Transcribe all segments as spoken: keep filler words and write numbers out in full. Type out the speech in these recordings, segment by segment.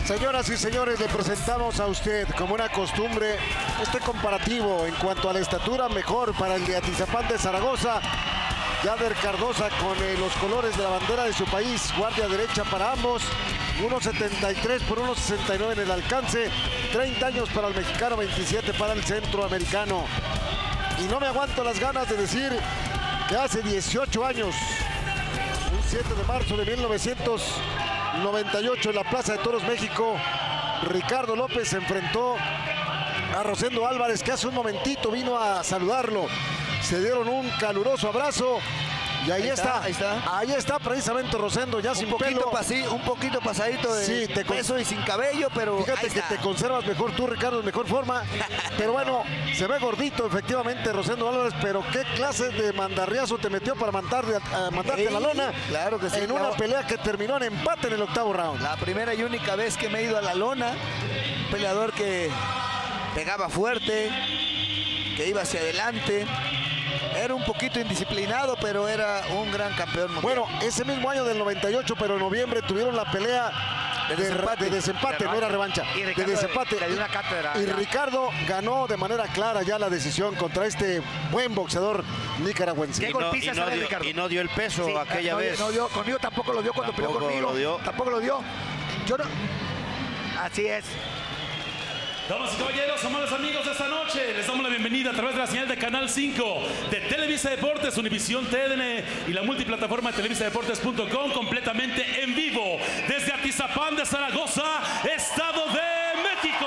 Señoras y señores, le presentamos a usted, como una costumbre, este comparativo en cuanto a la estatura mejor para el de Atizapán de Zaragoza. Yader Cardosa con eh, los colores de la bandera de su país, guardia derecha para ambos, uno setenta y tres por uno sesenta y nueve en el alcance, treinta años para el mexicano, veintisiete para el centroamericano. Y no me aguanto las ganas de decir que hace dieciocho años, un siete de marzo de mil novecientos noventa y ocho en la Plaza de Toros, México, Ricardo López se enfrentó a Rosendo Álvarez, que hace un momentito vino a saludarlo. Se dieron un caluroso abrazo y ahí, ahí está, está, ahí está, ahí está precisamente Rosendo, ya un sin pelo. Pasí, un poquito pasadito de sí, te peso y sin cabello, pero fíjate que te conservas mejor tú, Ricardo, en mejor forma. Pero bueno, se ve gordito efectivamente Rosendo Álvarez, pero qué clase de mandarriazo te metió para mandarte, uh, mandarte sí, a la lona. Claro que sí. En claro. una pelea que terminó en empate en el octavo round. La primera y única vez que me he ido a la lona. Un peleador que pegaba fuerte, que iba hacia adelante. Era un poquito indisciplinado, pero era un gran campeón mundial. Bueno, ese mismo año del noventa y ocho, pero en noviembre tuvieron la pelea de desempate, de, de desempate de no era revancha, y de desempate. Le dio una cátedra, y ya. Ricardo ganó de manera clara ya la decisión contra este buen boxeador nicaragüense. ¿Qué y, no, golpiza y, no dio, Ricardo? y no dio el peso sí, aquella no, vez. No dio, conmigo tampoco lo dio cuando tampoco peleó conmigo. Lo dio. Tampoco lo dio. Yo no... Así es. Damas y caballeros, amables amigos de esta noche, les damos la bienvenida a través de la señal de Canal cinco de Televisa Deportes, Univisión T N E y la multiplataforma de televisa deportes punto com, completamente en vivo desde Atizapán de Zaragoza, Estado de México.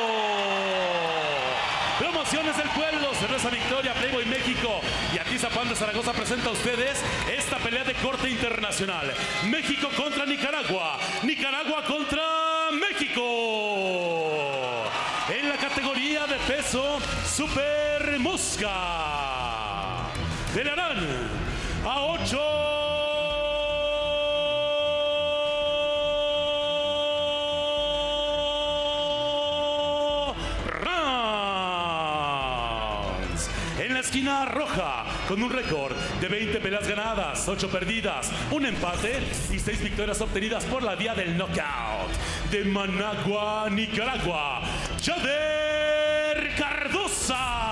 Promociones del Pueblo, Cerveza Victoria, Playboy México y Atizapán de Zaragoza presenta a ustedes esta pelea de corte internacional. México contra Nicaragua, Nicaragua contra México. En la categoría de peso Super Mosca. Pelearán a ocho rounds. En la esquina roja, con un récord de veinte peleas ganadas, ocho perdidas, un empate y seis victorias obtenidas por la vía del knockout. De Managua, Nicaragua, Yader Cardosa.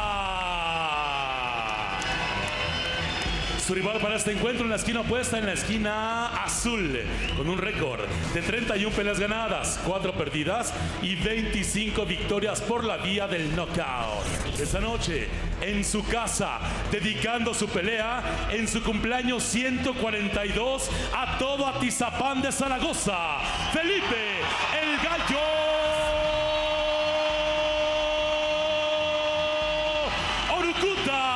Su rival para este encuentro en la esquina opuesta, en la esquina azul, con un récord de treinta y una peleas ganadas, cuatro perdidas y veinticinco victorias por la vía del knockout. Esta noche, en su casa, dedicando su pelea en su cumpleaños ciento cuarenta y dos a todo Atizapán de Zaragoza, Felipe el Gallo Orucuta.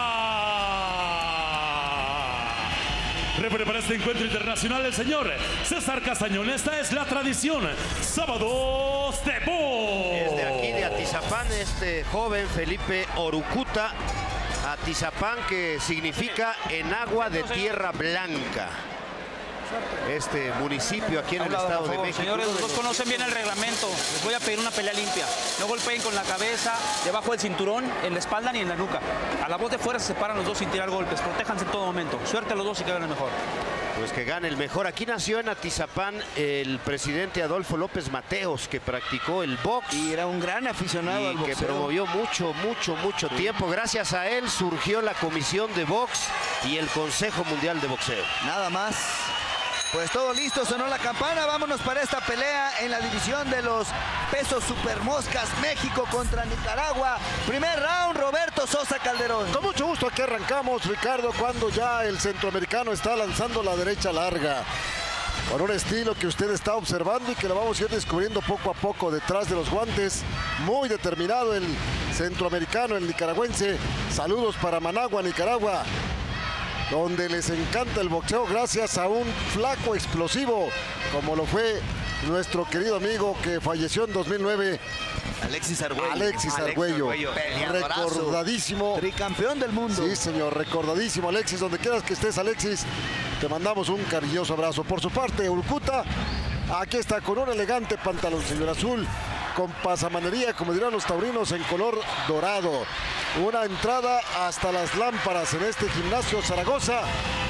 Referee para este encuentro internacional, el señor César Castañón. Esta es la tradición. Sábados de box. Es de aquí, de Atizapán, este joven Felipe Orucuta. Atizapán, que significa en agua de tierra blanca. Este municipio aquí en el Estado de México. Señores, los dos conocen bien el reglamento. Les voy a pedir una pelea limpia. No golpeen con la cabeza, debajo del cinturón, en la espalda ni en la nuca. A la voz de fuera se separan los dos sin tirar golpes. Protéjanse en todo momento. Suerte a los dos y que hagan el mejor. Pues que gane el mejor. Aquí nació en Atizapán el presidente Adolfo López Mateos, que practicó el box. Y era un gran aficionado y al boxeo. Que promovió mucho, mucho, mucho sí. tiempo. Gracias a él surgió la Comisión de Box y el Consejo Mundial de Boxeo. Nada más. Pues todo listo, sonó la campana. Vámonos para esta pelea en la división de los pesos supermoscas. México contra Nicaragua. Primer round, Roberto Sosa Calderón. Con mucho gusto aquí arrancamos, Ricardo, cuando ya el centroamericano está lanzando la derecha larga. Con un estilo que usted está observando y que lo vamos a ir descubriendo poco a poco detrás de los guantes. Muy determinado el centroamericano, el nicaragüense. Saludos para Managua, Nicaragua, donde les encanta el boxeo gracias a un flaco explosivo, como lo fue nuestro querido amigo que falleció en dos mil nueve, Alexis Argüello. Alexis Argüello, recordadísimo. Tricampeón del mundo. Sí, señor, recordadísimo Alexis. Donde quieras que estés, Alexis, te mandamos un cariñoso abrazo. Por su parte, Orucuta, aquí está con un elegante pantaloncillo azul, con pasamanería, como dirán los taurinos, en color dorado. Una entrada hasta las lámparas en este gimnasio Zaragoza.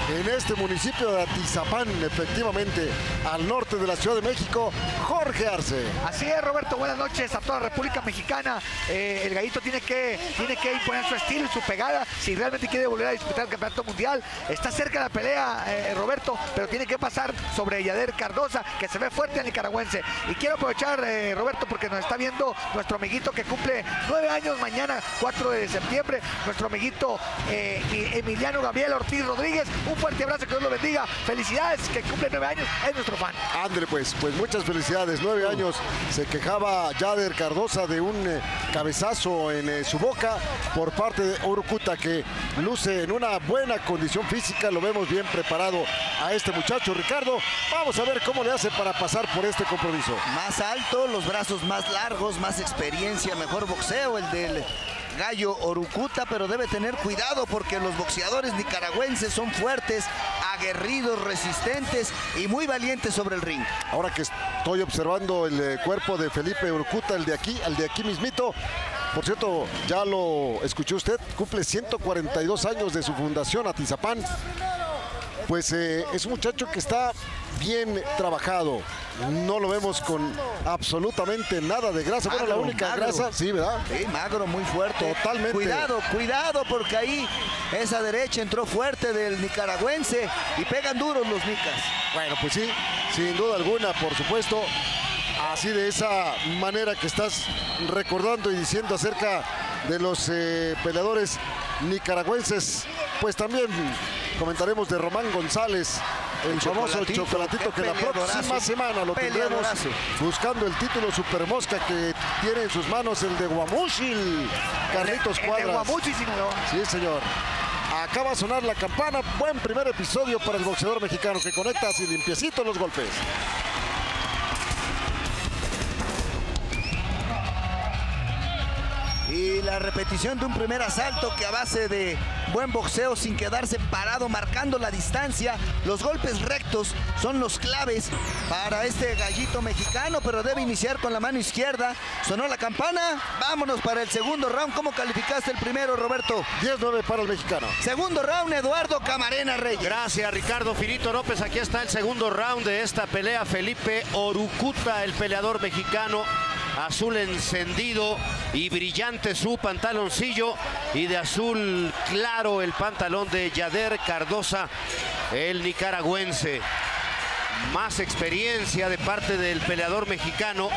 en este municipio de Atizapán, efectivamente, al norte de la Ciudad de México, Jorge Arce. Así es, Roberto, buenas noches a toda la República Mexicana. Eh, el Gallito tiene que, tiene que imponer su estilo y su pegada si realmente quiere volver a disputar el campeonato mundial. Está cerca la pelea, eh, Roberto, pero tiene que pasar sobre Yader Cardosa, que se ve fuerte al nicaragüense. Y quiero aprovechar, eh, Roberto, porque nos está viendo nuestro amiguito que cumple nueve años mañana, cuatro de septiembre, nuestro amiguito eh, Emiliano Gabriel Ortiz Rodríguez. Un fuerte abrazo, que Dios lo bendiga. Felicidades, que cumple nueve años, es nuestro fan. Ándale, pues, pues muchas felicidades. Nueve años. Se quejaba Yader Cardosa de un eh, cabezazo en eh, su boca por parte de Urucuta, que luce en una buena condición física. Lo vemos bien preparado a este muchacho, Ricardo. Vamos a ver cómo le hace para pasar por este compromiso. Más alto, los brazos más largos, más experiencia, mejor boxeo el del Gallo Urucuta, pero debe tener cuidado porque los boxeadores nicaragüenses son fuertes, aguerridos, resistentes y muy valientes sobre el ring. Ahora que estoy observando el eh, cuerpo de Felipe Urucuta, el de aquí, el de aquí mismito. Por cierto, ya lo escuchó usted, cumple ciento cuarenta y dos años de su fundación, Atizapán. Pues eh, es un muchacho que está bien trabajado. No lo vemos con absolutamente nada de grasa. Magro, bueno, la única magro. grasa, sí, ¿verdad? Sí, magro, muy fuerte. Totalmente. Cuidado, cuidado, porque ahí esa derecha entró fuerte del nicaragüense y pegan duros los nicas. Bueno, pues sí, sin duda alguna, por supuesto. Así de esa manera que estás recordando y diciendo acerca de los eh, peleadores nicaragüenses, pues también comentaremos de Román González, el, el famoso chocolatito, chocolatito que la próxima semana lo tendremos buscando el título Super Mosca que tiene en sus manos el de Guamuchil, Carlitos Cuadras. El de Guamuchil, Sinaloa. Sí, señor. Acaba de sonar la campana. Buen primer episodio para el boxeador mexicano que conecta así limpiecito los golpes. Y la repetición de un primer asalto que a base de buen boxeo sin quedarse parado, marcando la distancia. Los golpes rectos son los claves para este gallito mexicano, pero debe iniciar con la mano izquierda. Sonó la campana. Vámonos para el segundo round. ¿Cómo calificaste el primero, Roberto? diez nueve para el mexicano. Segundo round, Eduardo Camarena Reyes. Gracias, Ricardo Finito López. Aquí está el segundo round de esta pelea. Felipe Urucuta, el peleador mexicano. Azul encendido y brillante su pantaloncillo, y de azul claro el pantalón de Yader Cardosa, el nicaragüense. Más experiencia de parte del peleador mexicano,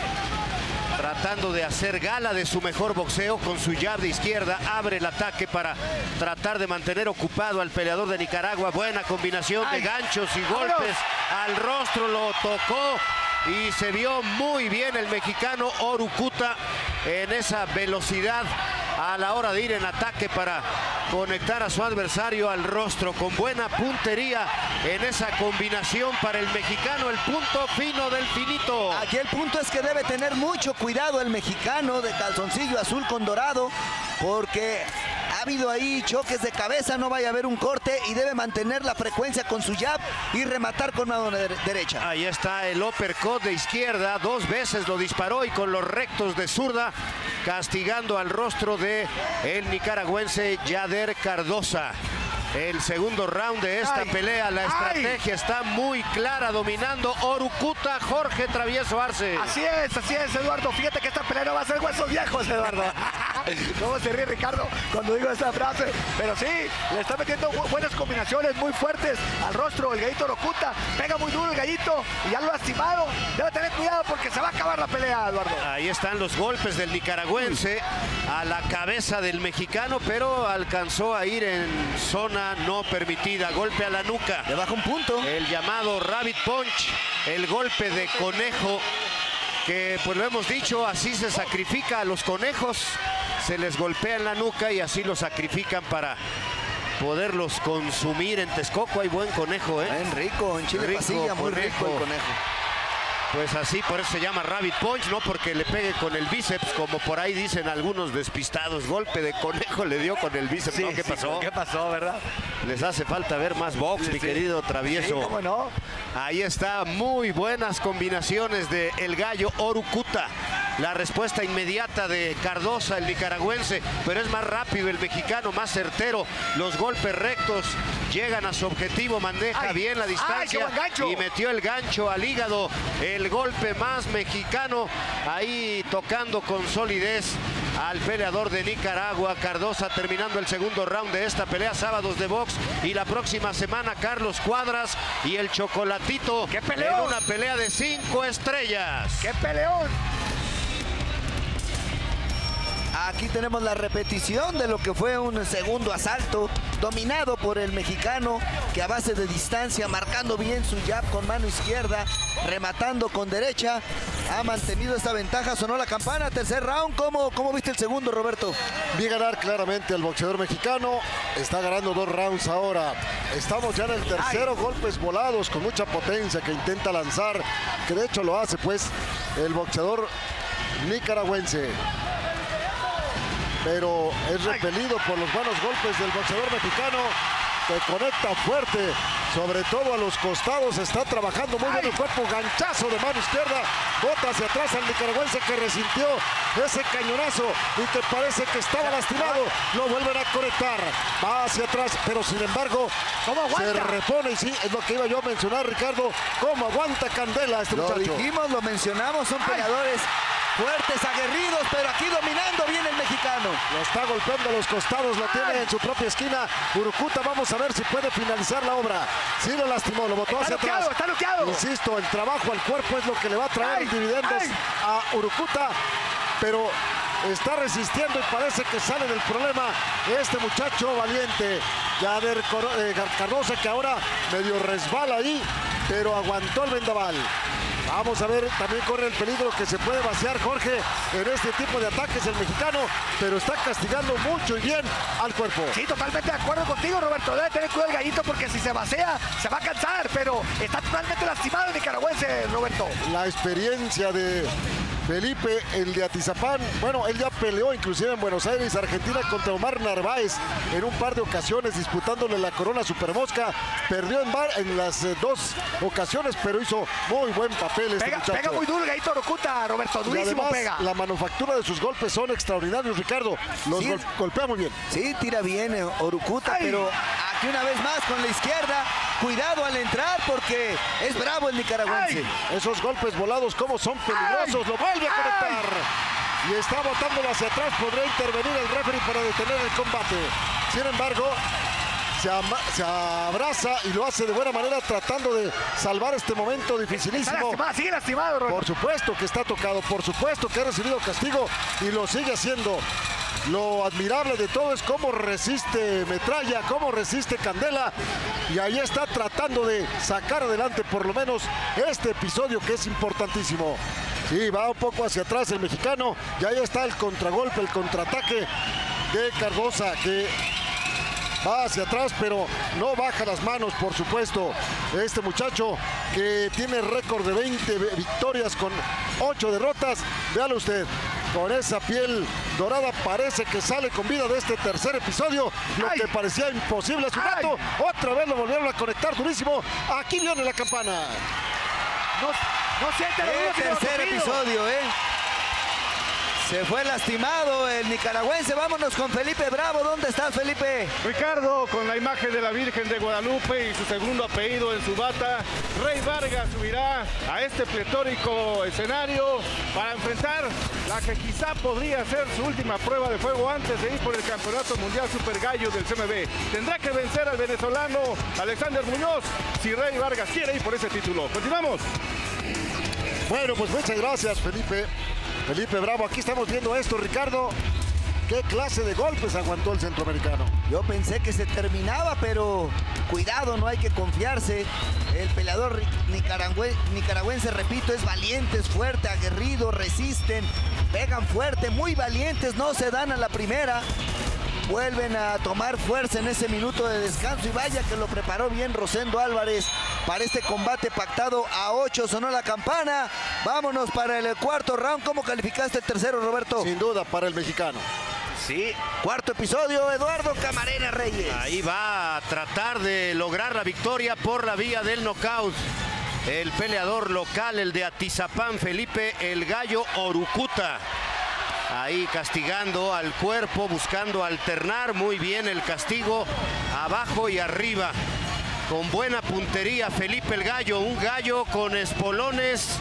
tratando de hacer gala de su mejor boxeo con su jab de izquierda. Abre el ataque para tratar de mantener ocupado al peleador de Nicaragua. Buena combinación de ganchos y golpes al rostro, lo tocó. Y se vio muy bien el mexicano Urucuta en esa velocidad a la hora de ir en ataque para conectar a su adversario al rostro, con buena puntería en esa combinación para el mexicano, el punto fino del finito. Aquí el punto es que debe tener mucho cuidado el mexicano de calzoncillo azul con dorado, porque ha habido ahí choques de cabeza, no vaya a haber un corte, y debe mantener la frecuencia con su jab y rematar con mano de derecha. Ahí está el uppercut de izquierda, dos veces lo disparó y con los rectos de zurda, castigando al rostro de el nicaragüense Yader Cardosa. El segundo round de esta ay, pelea, la estrategia ay. está muy clara, dominando Urucuta, Jorge Travieso Arce. Así es, así es, Eduardo. Fíjate que esta pelea no va a ser huesos viejos, Eduardo. ¿Cómo se ríe Ricardo cuando digo esta frase? Pero sí, le está metiendo buenas combinaciones muy fuertes al rostro el gallito Urucuta. Pega muy duro el gallito y ya lo ha lastimado. Debe tener cuidado porque se va a acabar la pelea, Eduardo. Ahí están los golpes del nicaragüense a la cabeza del mexicano, pero alcanzó a ir en zona no permitida. Golpe a la nuca. Le baja un punto. El llamado Rabbit Punch, el golpe de conejo, que pues lo hemos dicho, así se sacrifica a los conejos. Se les golpea en la nuca y así los sacrifican para poderlos consumir. En Texcoco hay buen conejo, ¿eh? Bien rico, en Chile rico, Pasilla, muy conejo. rico el conejo. Pues así, por eso se llama Rabbit Punch, no porque le pegue con el bíceps, como por ahí dicen algunos despistados. Golpe de conejo le dio con el bíceps. Sí, ¿no? ¿Qué sí, pasó? ¿Qué pasó, verdad? Les hace falta ver más box, sí, mi sí. querido Travieso. Sí, ¿cómo no? Ahí está, muy buenas combinaciones de el gallo Urucuta. La respuesta inmediata de Cardosa, el nicaragüense, pero es más rápido el mexicano, más certero. Los golpes rectos llegan a su objetivo, maneja Ay, bien la distancia ay, y metió el gancho al hígado, el golpe más mexicano, ahí tocando con solidez al peleador de Nicaragua. Cardosa terminando el segundo round de esta pelea, sábados de box, y la próxima semana Carlos Cuadras y el Chocolatito ¡Qué peleón! en una pelea de cinco estrellas. ¡Qué peleón! Aquí tenemos la repetición de lo que fue un segundo asalto dominado por el mexicano, que a base de distancia, marcando bien su jab con mano izquierda, rematando con derecha, ha mantenido esta ventaja. Sonó la campana, tercer round. ¿Cómo, cómo viste el segundo, Roberto? Vi ganar claramente al boxeador mexicano. Está ganando dos rounds ahora. Estamos ya en el tercero. Ay. Golpes volados con mucha potencia que intenta lanzar, que de hecho lo hace pues el boxeador nicaragüense. Pero es repelido por los buenos golpes del boxeador mexicano, que conecta fuerte, sobre todo a los costados. Está trabajando muy bien el cuerpo. Ganchazo de mano izquierda, bota hacia atrás al nicaragüense, que resintió ese cañonazo y que parece que estaba lastimado. Lo vuelven a conectar, va hacia atrás, pero sin embargo se repone. Y sí, es lo que iba yo a mencionar, Ricardo, cómo aguanta Candela este lo muchacho. Lo dijimos, lo mencionamos, son peleadores fuertes, aguerridos, pero aquí dominando bien el mexicano. Lo está golpeando a los costados, lo tiene en su propia esquina. Urucuta, vamos a ver si puede finalizar la obra. Sí lo lastimó, lo botó hacia atrás. Está noqueado. Insisto, el trabajo al cuerpo es lo que le va a traer ay, dividendos ay. a Urucuta, pero está resistiendo y parece que sale del problema este muchacho valiente. Yader Cardosa, que ahora medio resbala ahí, pero aguantó el vendaval. Vamos a ver, también corre el peligro que se puede vaciar, Jorge, en este tipo de ataques el mexicano, pero está castigando mucho y bien al cuerpo. Sí, totalmente de acuerdo contigo, Roberto. Debe tener cuidado el gallito, porque si se vacía, se va a cansar, pero está totalmente lastimado el nicaragüense, Roberto. La experiencia de Felipe, el de Atizapán, bueno, él ya peleó inclusive en Buenos Aires, Argentina, contra Omar Narváez en un par de ocasiones, disputándole la corona Supermosca. Perdió en, bar, en las eh, dos ocasiones, pero hizo muy buen papel este pega, muchacho. Pega muy duro el gallito Urucuta, Roberto, durísimo. Además, pega. La manufactura de sus golpes son extraordinarios, Ricardo. Los sí, gol golpea muy bien. Sí, tira bien eh, Urucuta, Ay. pero aquí una vez más con la izquierda. Cuidado al entrar, porque es bravo el nicaragüense. Ay. Esos golpes volados, como son peligrosos. Ay. Lo vuelve a conectar. Ay. Y está botándolo hacia atrás. Podría intervenir el referee para detener el combate. Sin embargo, se, se abraza y lo hace de buena manera, tratando de salvar este momento dificilísimo. Está lastimado, sigue lastimado, Roberto. Por supuesto que está tocado, por supuesto que ha recibido castigo y lo sigue haciendo. Lo admirable de todo es cómo resiste Metralla, cómo resiste Candela, y ahí está tratando de sacar adelante por lo menos este episodio, que es importantísimo. Sí, va un poco hacia atrás el mexicano, y ahí está el contragolpe, el contraataque de Cardosa, que va hacia atrás, pero no baja las manos, por supuesto. Este muchacho que tiene récord de veinte victorias con ocho derrotas. Véalo usted, con esa piel dorada, parece que sale con vida de este tercer episodio. Lo Ay. que parecía imposible hace un rato, otra vez lo volvieron a conectar durísimo. Aquí viene la campana. No, no siente el tercer episodio, ¿eh? Se fue lastimado el nicaragüense. Vámonos con Felipe Bravo. ¿Dónde estás, Felipe? Ricardo, con la imagen de la Virgen de Guadalupe y su segundo apellido en su bata, Rey Vargas subirá a este pletórico escenario para enfrentar la que quizá podría ser su última prueba de fuego antes de ir por el Campeonato Mundial Super Gallo del C M B. Tendrá que vencer al venezolano Alexander Muñoz si Rey Vargas quiere ir por ese título. Continuamos. Bueno, pues muchas gracias, Felipe. Felipe Bravo, aquí estamos viendo esto, Ricardo. ¿Qué clase de golpes aguantó el centroamericano? Yo pensé que se terminaba, pero cuidado, no hay que confiarse. El peleador nicaragüense, nicaragüense, repito, es valiente, es fuerte, aguerrido, resisten, pegan fuerte, muy valientes, no se dan a la primera. Vuelven a tomar fuerza en ese minuto de descanso, y vaya que lo preparó bien Rosendo Álvarez para este combate pactado a ocho. Sonó la campana. Vámonos para el cuarto round. ¿Cómo calificaste el tercero, Roberto? Sin duda para el mexicano. Sí, cuarto episodio, Eduardo Camarena Reyes. Ahí va a tratar de lograr la victoria por la vía del knockout. El peleador local, el de Atizapán, Felipe El Gallo Orucuta. ahí castigando al cuerpo, buscando alternar muy bien el castigo abajo y arriba. Con buena puntería Felipe el Gallo, un gallo con espolones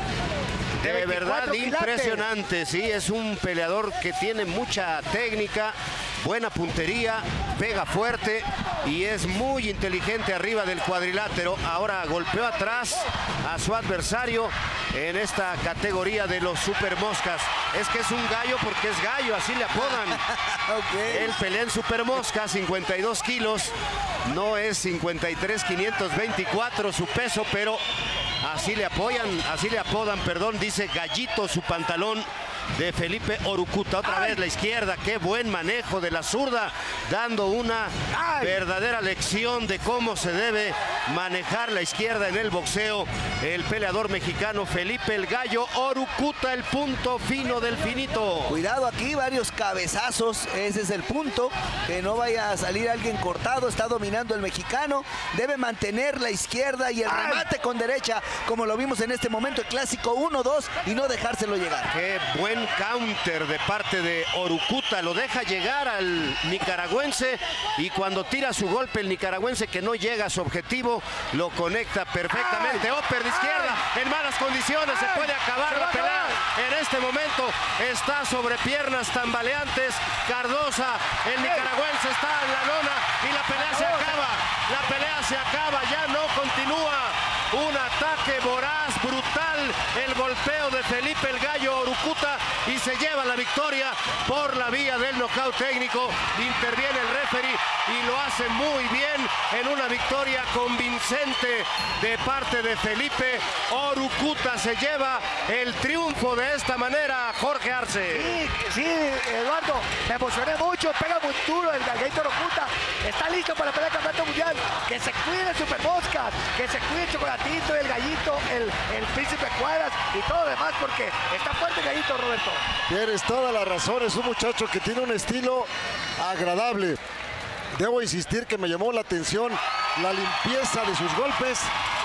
de verdad impresionante. Sí, es un peleador que tiene mucha técnica, buena puntería, pega fuerte y es muy inteligente arriba del cuadrilátero. Ahora golpeó atrás a su adversario en esta categoría de los super moscas. Es que es un gallo porque es gallo, así le apodan. Okay. Él pelea en super mosca, cincuenta y dos kilos, no es cincuenta y tres quinientos veinticuatro su peso, pero así le apoyan, así le apodan, perdón, dice Gallito su pantalón de Felipe Orucuta. Otra Ay. vez la izquierda, qué buen manejo de la zurda, dando una Ay. verdadera lección de cómo se debe manejar la izquierda en el boxeo. El peleador mexicano Felipe el Gallo Orucuta, el punto fino del finito. Cuidado aquí, varios cabezazos, ese es el punto, que no vaya a salir alguien cortado. Está dominando el mexicano, debe mantener la izquierda y el Ay. remate con derecha, como lo vimos en este momento, el clásico uno dos, y no dejárselo llegar. Qué buen counter de parte de Orucuta, lo deja llegar al nicaragüense y cuando tira su golpe el nicaragüense, que no llega a su objetivo, lo conecta perfectamente. Upper de izquierda, Ay. en malas condiciones, Ay. se puede acabar se la pelea. En este momento está sobre piernas tambaleantes Cardosa, el nicaragüense está en la lona y la pelea se acaba, la pelea se acaba, ya no continúa. Un ataque voraz, brutal, el golpeo de Felipe el Gallo Orucuta y se lleva la victoria por la vía del nocaut técnico. Interviene el referee y lo hace muy bien en una victoria convincente de parte de Felipe Orucuta. Se lleva el triunfo de esta manera, Jorge Arce. Sí, sí, Eduardo, me emocioné mucho, pega muy duro el Galguito Orucuta. Está listo para pelear el campeonato mundial. Que se cuide el Super Moscas, que se cuide el Chocolatito, el Gallito, el, el Príncipe Cuadras y todo lo demás, porque está fuerte el Gallito, Roberto. Tienes toda la razón, es un muchacho que tiene un estilo agradable. Debo insistir que me llamó la atención la limpieza de sus golpes,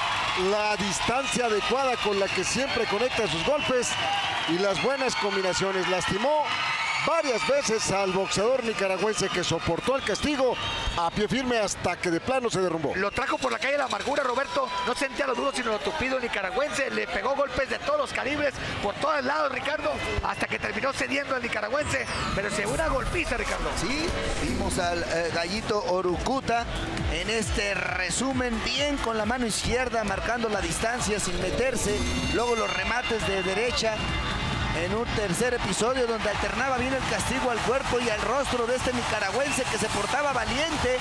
la distancia adecuada con la que siempre conecta sus golpes y las buenas combinaciones. Lastimó varias veces al boxeador nicaragüense, que soportó el castigo a pie firme hasta que de plano se derrumbó. Lo trajo por la calle de la amargura, Roberto. No sentía lo duro sino lo tupido nicaragüense. Le pegó golpes de todos los calibres, por todos lados, Ricardo, hasta que terminó cediendo al nicaragüense. Pero segura golpiza, Ricardo. Sí, vimos al eh, Gallito Orucuta en este resumen, bien con la mano izquierda, marcando la distancia sin meterse. Luego los remates de derecha. En un tercer episodio donde alternaba bien el castigo al cuerpo y al rostro de este nicaragüense, que se portaba valiente,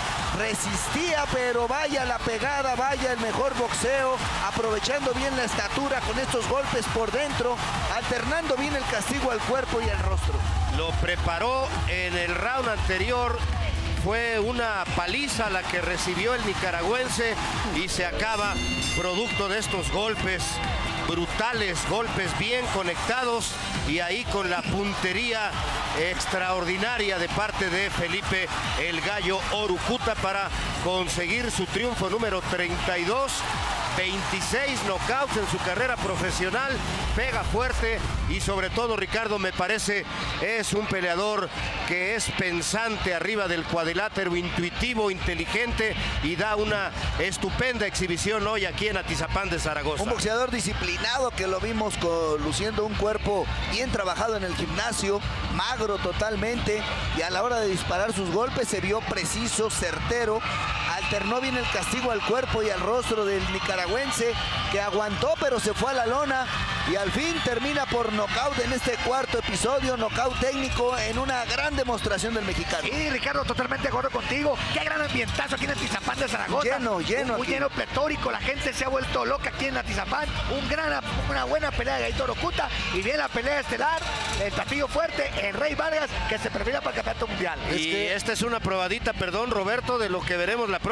resistía, pero vaya la pegada, vaya el mejor boxeo, aprovechando bien la estatura con estos golpes por dentro, alternando bien el castigo al cuerpo y al rostro. Lo preparó en el round anterior. Fue una paliza la que recibió el nicaragüense y se acaba producto de estos golpes brutales, golpes bien conectados y ahí con la puntería extraordinaria de parte de Felipe el Gallo Orucuta para conseguir su triunfo número treinta y dos. veintiséis knockouts en su carrera profesional, pega fuerte y sobre todo, Ricardo, me parece es un peleador que es pensante arriba del cuadrilátero, intuitivo, inteligente y da una estupenda exhibición hoy aquí en Atizapán de Zaragoza. Un boxeador disciplinado que lo vimos con, luciendo un cuerpo bien trabajado en el gimnasio, magro totalmente, y a la hora de disparar sus golpes se vio preciso, certero, alternó bien el castigo al cuerpo y al rostro del nicaragüense, que aguantó pero se fue a la lona y al fin termina por nocaut en este cuarto episodio, nocaut técnico en una gran demostración del mexicano. Sí, Ricardo, totalmente de acuerdo contigo. Qué gran ambientazo aquí en Atizapán de Zaragoza. Lleno, lleno. Muy lleno, pletórico, la gente se ha vuelto loca aquí en Atizapán. Un gran, una buena pelea de Gallito Orucuta y bien la pelea estelar, el platillo fuerte, el Rey Vargas, que se perfila para el campeonato mundial. Y es que esta es una probadita, perdón, Roberto, de lo que veremos la próxima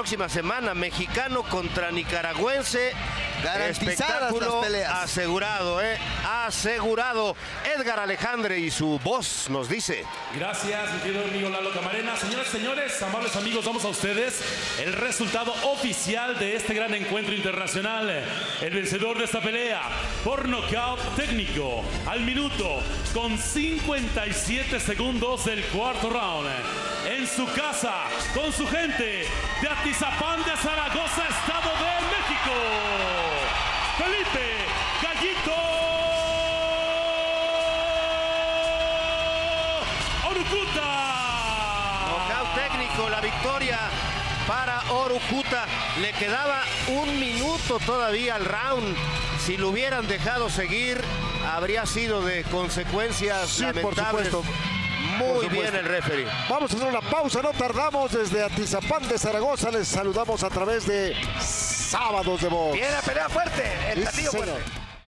próxima semana, mexicano contra nicaragüense. Garantizadas Espectáculo las peleas. asegurado, ¿eh? Asegurado. Edgar Alejandre y su voz nos dice. Gracias, mi querido amigo Lalo Camarena. Señoras y señores, amables amigos, damos a ustedes el resultado oficial de este gran encuentro internacional. El vencedor de esta pelea por nocaut técnico al minuto con cincuenta y siete segundos del cuarto round. En su casa, con su gente de Atizapán de Zaragoza, Estado de México. Felipe Gallito Orucuta. Nocaut técnico, la victoria para Orucuta. Le quedaba un minuto todavía al round. Si lo hubieran dejado seguir, habría sido de consecuencias Sí, lamentables. por supuesto. Muy Por bien supuesto. el referee. Vamos a hacer una pausa, no tardamos. Desde Atizapán de Zaragoza les saludamos a través de Sábados de Voz. Viene la pelea fuerte, el Sí, platillo señor. fuerte.